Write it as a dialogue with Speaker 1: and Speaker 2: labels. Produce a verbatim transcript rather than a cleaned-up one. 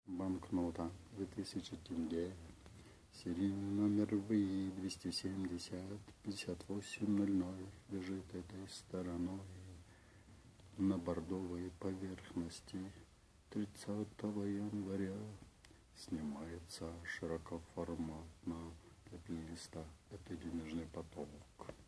Speaker 1: Банкнота две тысячи тенге. Серийный номер ВИ двести семьдесят пятьдесят восемь ноль ноль лежит этой стороной на бордовой поверхности. тридцатого января снимается широкоформатно для листа. Это денежный поток.